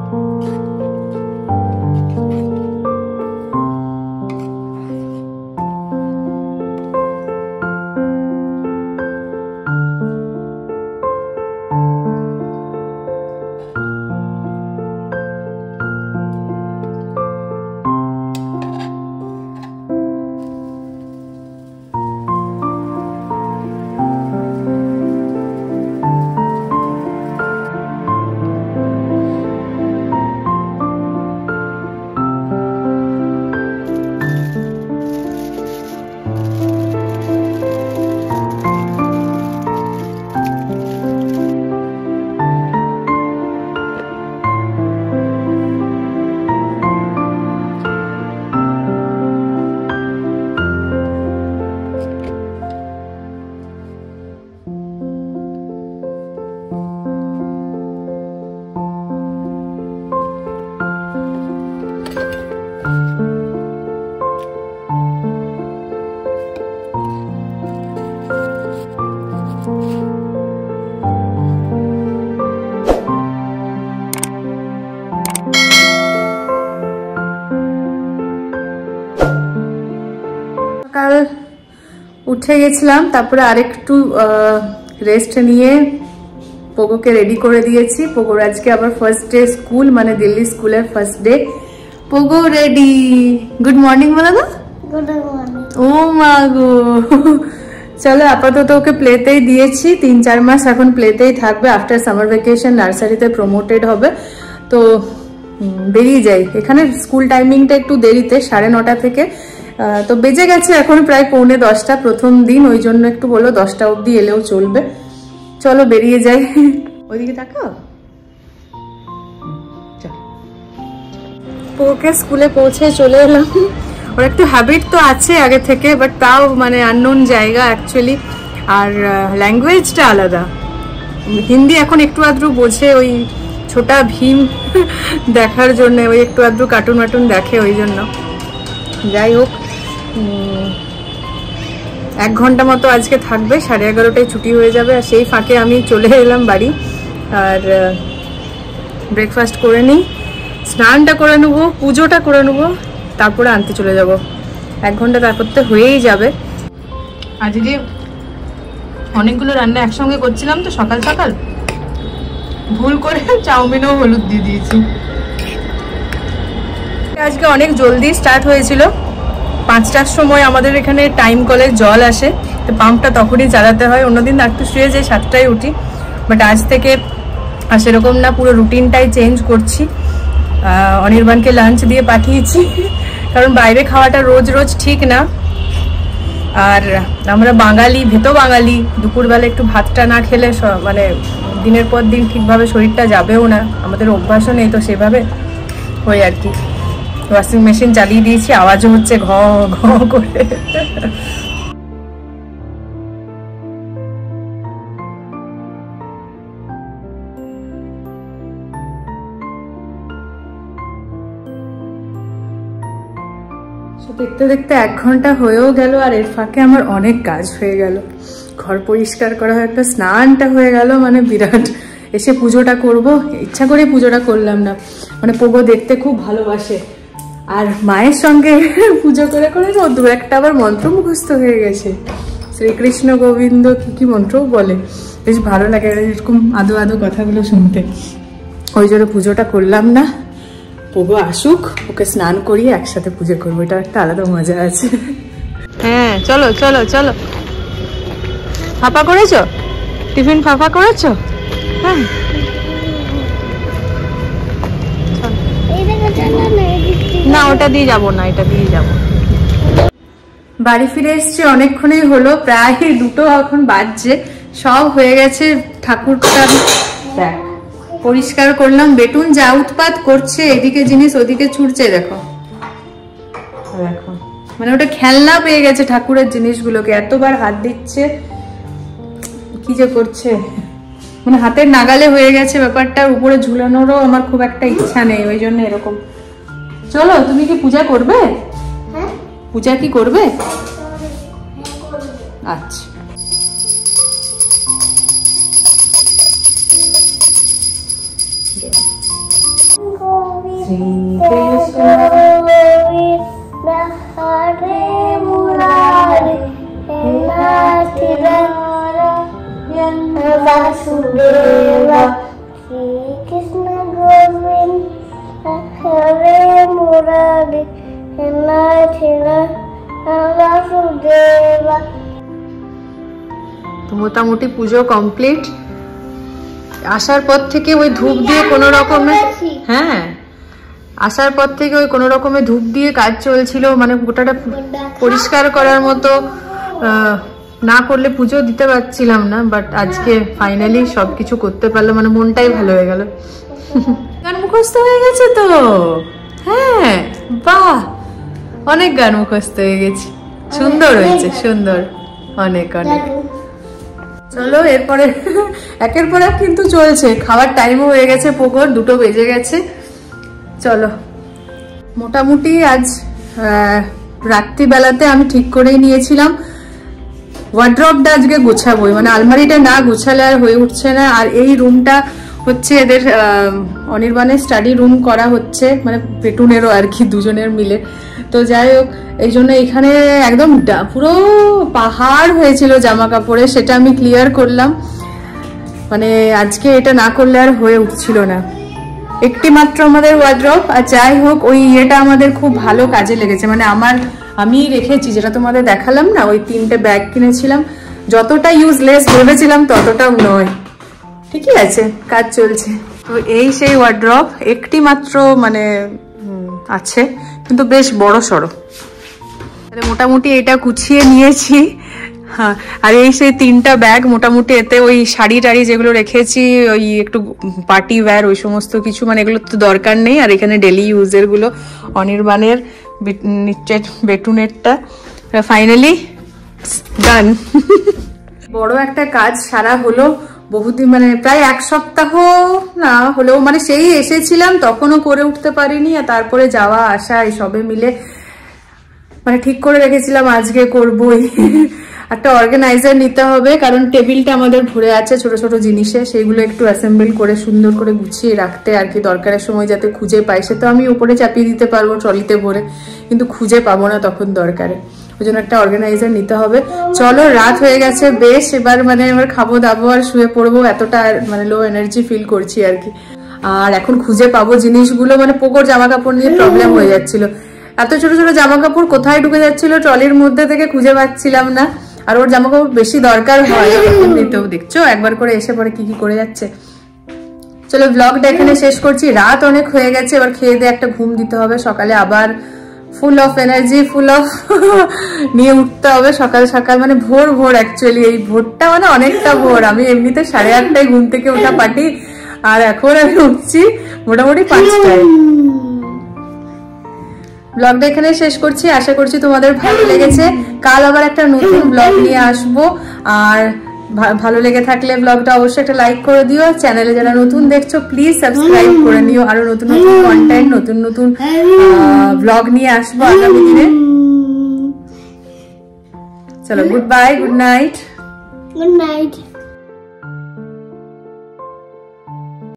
সকাল উঠে গেছিলাম, তারপরে আরেকটু রেস্ট নিয়ে পোগোকে রেডি করে দিয়েছি। পোগোর আজকে আবার ফার্স্ট ডে স্কুল, মানে দিল্লি স্কুলের first day. Pogo ready. Good morning বলো না। Good morning. ও মা গো, চলো আপাতত ওকে প্লেতেই দিয়েছি, 3-4 মাস এখন প্লেতেই থাকবে। আফটার সামার ভ্যাকেশন নার্সারিতে প্রমোটেড হবে, তো বেরিয়ে যাই। এখানে স্কুল টাইমিংটা একটু দেরিতে, 9:30 থেকে, তো বেজে গেছে এখন প্রায় 9:45, প্রথম দিন, ওই জন্য একটু বললো 10টা অবধি এলেও চলবে। চলো বেরিয়ে যাই। ওইদিকে তাকাও। ওকে স্কুলে পৌঁছে চলে এলাম। ওর একটু হ্যাবিট তো আছে আগে থেকে, বাট তাও মানে আননোন জায়গা অ্যাকচুয়ালি, আর ল্যাঙ্গুয়েজটা আলাদা। হিন্দি এখন একটু আধটু বোঝে, ওই ছোটা ভীম দেখার জন্য, ওই একটু আধটু কার্টুন মাটুন দেখে, ওই জন্য। যাই হোক, 1 ঘন্টা মতো আজকে থাকবে, 11:30টায় ছুটি হয়ে যাবে। আর সেই ফাঁকে আমি চলে এলাম বাড়ি, আর ব্রেকফাস্ট করে নিই, স্নানটা করে নেবো, পুজোটা করে নেবো, তারপরে আনতে চলে যাব। 1 ঘন্টা তারপর তো হয়েই যাবে। আজকে অনেকগুলো রান্না একসঙ্গে করছিলাম তো সকাল সকাল, ভুল করে চাউমিনও হলুদ দিয়ে দিয়েছি। আজকে অনেক জলদি স্টার্ট হয়েছিল, 5টার সময় আমাদের এখানে টাইম কলের জল আসে, তো পাম্পটা তখনই চালাতে হয়। অন্যদিন একটু শুয়ে যাই, 7টায় উঠি, বাট আজ থেকে সেরকম না, পুরো রুটিনটাই চেঞ্জ করছি। অনির্বাণকে লাঞ্চ দিয়ে পাঠিয়েছি, কারণ বাইরে খাওয়াটা রোজ রোজ ঠিক না। আর আমরা বাঙালি, ভেতো বাঙালি, দুপুরবেলা একটু ভাতটা না খেলে মানে দিনের পর দিন ঠিকভাবে শরীরটা যাবেও না, আমাদের অভ্যাসও নেই তো সেভাবে, ওই আর কি। ওয়াশিং মেশিন চালিয়ে দিয়েছি, আওয়াজও হচ্ছে ঘ ঘ করে। দেখতে দেখতে 1 ঘন্টা হয়েও গেল, আর এর ফাঁকে আমার অনেক কাজ হয়ে গেল। ঘর পরিষ্কার করা হয়ে একটা, স্নানটা হয়ে গেল, মানে বিরাট। এসে পুজোটা করব, ইচ্ছা করে পুজোটা করলাম না, মানে পোগো দেখতে খুব ভালোবাসে, আর মায়ের সঙ্গে পুজো করে করে ও 2-1টা আবার মন্ত্র মুখস্থ হয়ে গেছে। শ্রীকৃষ্ণ গোবিন্দ কি কি মন্ত্রও বলে, বেশ ভালো লাগে এরকম আদো আদো কথাগুলো শুনতে। ওই জন্য পুজোটা করলাম না, পোগো আসুক, ওকে স্নান করিয়ে একসাথে পুজো করবো, এটা একটা আলাদা মজা আছে। হ্যাঁ চলো চলো চলো। ফাঁপা করেছো? টিফিন ফাঁপা করেছো? হ্যাঁ না, ওটা দিয়ে যাবো না, এটা দিয়ে যাবো। বাড়ি ফিরে এসছি অনেকক্ষণই হলো, প্রায় 2টো এখন বাজছে, সব হয়ে গেছে। ঠাকুরটা দেখ পরিষ্কার করলাম। বেটুন যা উৎপাত করছে, এদিকে জিনিস ওদিকে ছুটছে, দেখো দেখো, মানে ওটা খেলনা পেয়ে গেছে ঠাকুরের জিনিসগুলোকে, এতবার হাত দিচ্ছে, কি যে করছে, মানে হাতের নাগালে হয়ে গেছে ব্যাপারটা। উপরে ঝুলানোরও আমার খুব একটা ইচ্ছা নেই, ওই জন্য এরকম। চলো, তুমি কি পূজা করবে? পূজা কি করবে? আচ্ছা Vasudeva Shri Krishna Govind Hare Murari Nathila Vasudeva। তো মোটামুটি পুজো কমপ্লিট। আসার পর থেকে ওই ধূপ দিয়ে কোনো রকমে, হ্যাঁ আসার পর থেকে ওই কোনো রকমে ধূপ দিয়ে কাজ চলছিল, মানে গোটাটা পরিষ্কার করার মতো না করলে পুজো দিতে পারছিলাম না। বাট আজকে ফাইনালি সবকিছু করতে পারলো, মানে মনটাই ভালো হয়ে গেল। গান মুখস্থ হয়ে গেছে তো, হ্যাঁ বাহ, অনেক গান মুখস্থ হয়ে গেছে, সুন্দর হয়েছে, সুন্দর অনেক অনেক। চলো এরপরে একের পর এক কিন্তু চলছে, খাওয়ার টাইমও হয়ে গেছে, পোকর 2টো বেজে গেছে। চলো মোটামুটি আজ রাত্রিবেলাতে আমি ঠিক করেই নিয়েছিলাম ওয়ার্ড্রপটা আজকে গোছাবোই, মানে আলমারিটা না গোছালে আর হয়ে উঠছে না। আর এই রুমটা হচ্ছে এদের অনির্বাণের স্টাডি রুম করা হচ্ছে, মানে পেটুনেরও আর কি, দুজনের মিলে। তো যাই হোক, এই জন্য এখানে একদম পুরো পাহাড় হয়েছিল জামা কাপড়ে, সেটা আমি ক্লিয়ার করলাম। মানে আজকে এটা না করলে আর হয়ে উঠছিল না। একটি মাত্র আমাদের ওয়ার্ড্রপ, আর যাই হোক ওই ইয়েটা আমাদের খুব ভালো কাজে লেগেছে। মানে আমি রেখেছি, যেটা তোমাদের দেখালাম না, ওই 3টে ব্যাগ কিনেছিলাম, যতটা ইউজলেস ভেবেছিলাম ততটাও নয়, ঠিকই আছে, কাজ চলছে। তো এই সেই ওয়ার্ড্রপ, একটি মাত্র মানে আছে, কিন্তু বেশ বড় সড়ো। মোটামুটি এটা গুছিয়ে নিয়েছি। হ্যাঁ, আর এই সেই 3টা ব্যাগ, মোটামুটি এতে ওই শাড়ি টাড়ি যেগুলো রেখেছি, ওই একটু পার্টি ওয়্যার, ওই সমস্ত কিছু, মানে এগুলো তো দরকার নেই। আর এখানে ডেলি ইউজের গুলো, অনির্বাণের, বেটুনেরটা, ফাইনালি ডান। বড় একটা কাজ সারা হলো, বহুদিন মানে প্রায় 1 সপ্তাহ না হলেও, মানে সেই এসেছিলাম তখনও করে উঠতে পারিনি। আর তারপরে যাওয়া আসা এই সবে মিলে মানে ঠিক করে রেখেছিলাম আজকে করবই। একটা অর্গানাইজার নিতে হবে, কারণ টেবিলটা আমাদের ভরে আছে ছোট ছোট জিনিসে, সেইগুলো একটু অ্যাসেম্বল করে সুন্দর করে গুছিয়ে রাখতে আর কি, দরকারের সময় যাতে খুঁজে পাই। সে তো আমি উপরে চাপিয়ে দিতে পারবো ট্রলিতে ভরে, কিন্তু খুঁজে পাবো না তখন দরকারে, ওই জন্য একটা অর্গানাইজার নিতে হবে। চলো রাত হয়ে গেছে বেশ, এবার মানে এবার খাবো দাবো আর শুয়ে পড়বো, এতটা মানে লো এনার্জি ফিল করছি আর কি। আর এখন খুঁজে পাবো জিনিসগুলো, মানে পোকর জামা কাপড় নিয়ে প্রবলেম হয়ে যাচ্ছিল, এত ছোট ছোট জামা কাপড় কোথায় ঢুকে যাচ্ছিল ট্রলির মধ্যে থেকে খুঁজে পাচ্ছিলাম না। আর ওর জামা কাপড় বেশি দরকার হয় এমনিতেও, দেখছো একবার করে এসে পরে কি কি করে যাচ্ছে। চলো ব্লগটা এখানে শেষ করছি, রাত অনেক হয়ে গেছে, এবার খেয়ে দিয়ে একটা ঘুম দিতে হবে, সকালে আবার full of energy, full of নিয়ে উঠতে হবে সকাল সকাল, মানে ভোর ভোর। অ্যাকচুয়ালি এই ভোরটা মানে অনেকটা ভোর, আমি এমনিতে 8:30টায় ঘুম থেকে ওঠা পাটি, আর এখন আমি উঠছি মোটামুটি 5টায়। ব্লগটা এখানে শেষ করছি, আশা করছি তোমাদের ভালো লেগেছে। কাল আবার একটা নতুন ব্লগ নিয়ে আসবো, আর ভালো লেগে থাকলে ব্লগটা অবশ্যই একটা লাইক করে দিও। চ্যানেলে যারা নতুন দেখছো প্লিজ সাবস্ক্রাইব করে নিও, আরো নতুন নতুন কন্টেন্ট, নতুন নতুন ব্লগ নিয়ে আসবো আগামী দিনে। চলো good bye, good night. Good night.